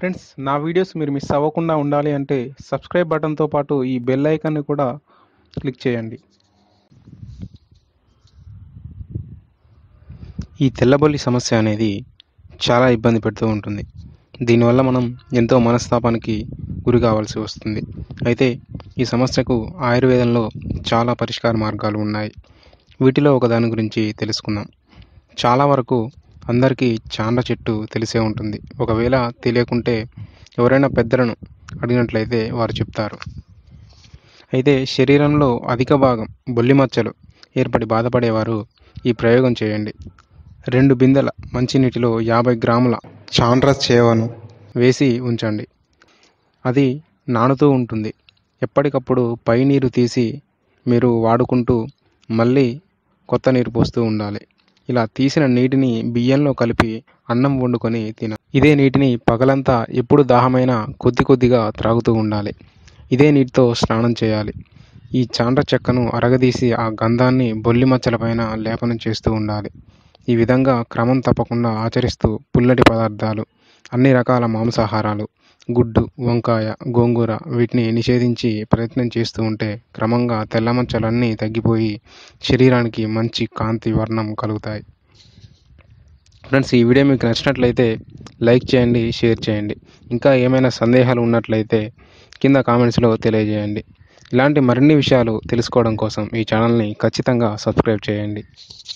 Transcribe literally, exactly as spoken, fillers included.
Friends, నా videos మీరు miss అవ్వకుండా ఉండాలి అంటే సబ్స్క్రైబ్ బటన్తో పాటు ఈ బెల్ ఐకాన్ని కూడా క్లిక్ చేయండి. ఈ తెల్లబొల్లి సమస్య అనేది చాలా ఇబ్బంది పెడుతూ ఉంటుంది. దీనివల్ల మనం ఎంతో మనస్తాపానికి గురి కావాల్సి వస్తుంది. అయితే ఈ సమస్యకు ఆయుర్వేదంలో చాలా పరిష్కార మార్గాలు ఉన్నాయి. వీటిలో ఒకదాని గురించి తెలుసుకుందాం. చాలా వరకు అందరికీ చాండ్ర చెట్టు తెలిసే ఉంటుంది. ఒకవేళ తెలియకుంటే ఎవరైనా పెద్దలను అడిగినట్లయితే వారు చెప్తారు. అయితే శరీరంలో అధిక భాగం బొల్లి మచ్చలు ఏర్పడి బాధపడేవారు ఈ ప్రయోగం చేయండి. రెండు బిందెల మంచినీటిలో యాభై గ్రాముల చాండ్ర చేవను వేసి ఉంచండి. అది నానుతూ ఉంటుంది. ఎప్పటికప్పుడు పై నీరు తీసి మీరు వాడుకుంటూ మళ్ళీ కొత్త నీరు పోస్తూ ఉండాలి. ఇలా తీసిన నీటిని బియ్యంలో కలిపి అన్నం వండుకొని తిన ఇదే నీటిని పగలంతా ఎప్పుడు దాహమైనా కొద్ది కొద్దిగా త్రాగుతూ ఉండాలి. ఇదే నీటితో స్నానం చేయాలి. ఈ చాండ్ర చెక్కను అరగదీసి ఆ గంధాన్ని బొల్లి మచ్చలపైన లేపనం చేస్తూ ఉండాలి. ఈ విధంగా క్రమం తప్పకుండా ఆచరిస్తూ పుల్లటి పదార్థాలు, అన్ని రకాల మాంసాహారాలు, గుడ్డు, వంకాయ, గోంగూర వీటిని నిషేధించి ప్రయత్నం చేస్తూ ఉంటే క్రమంగా తెల్ల మచ్చలన్నీ తగ్గిపోయి శరీరానికి మంచి కాంతి వర్ణం కలుగుతాయి. ఫ్రెండ్స్, ఈ వీడియో మీకు నచ్చినట్లయితే లైక్ చేయండి, షేర్ చేయండి. ఇంకా ఏమైనా సందేహాలు ఉన్నట్లయితే కింద కామెంట్స్లో తెలియజేయండి. ఇలాంటి మరిన్ని విషయాలు తెలుసుకోవడం కోసం ఈ ఛానల్ని ఖచ్చితంగా సబ్స్క్రైబ్ చేయండి.